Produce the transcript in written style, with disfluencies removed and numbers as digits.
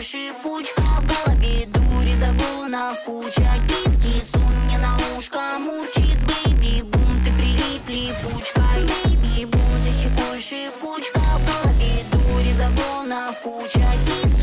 шипучка в голове, дури загонов куча. Кис-кис, он мне на ушко мурчит. Бэйби-бум, ты прилип липучкой. Бэйби-бум, за щекой шипучка в голове, дури загонов куча.